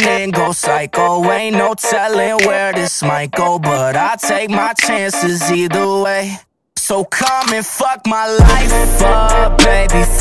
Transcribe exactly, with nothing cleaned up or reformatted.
and go psycho. Ain't no telling where this might go, but I take my chances either way. So come and fuck my life up, baby.